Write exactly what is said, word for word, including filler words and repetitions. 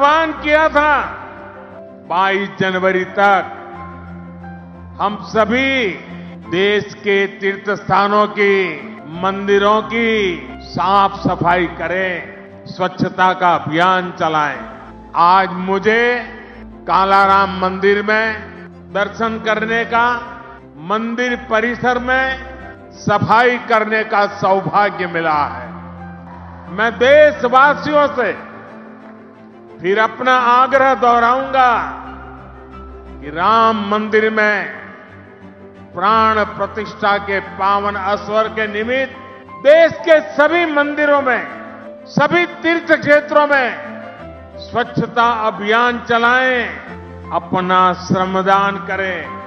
आह्वान किया था बाईस जनवरी तक हम सभी देश के तीर्थ स्थानों की, मंदिरों की साफ सफाई करें, स्वच्छता का अभियान चलाएं। आज मुझे कालाराम मंदिर में दर्शन करने का, मंदिर परिसर में सफाई करने का सौभाग्य मिला है। मैं देशवासियों से फिर अपना आग्रह दोहराऊंगा कि राम मंदिर में प्राण प्रतिष्ठा के पावन अवसर के निमित्त देश के सभी मंदिरों में, सभी तीर्थ क्षेत्रों में स्वच्छता अभियान चलाएं, अपना श्रमदान करें।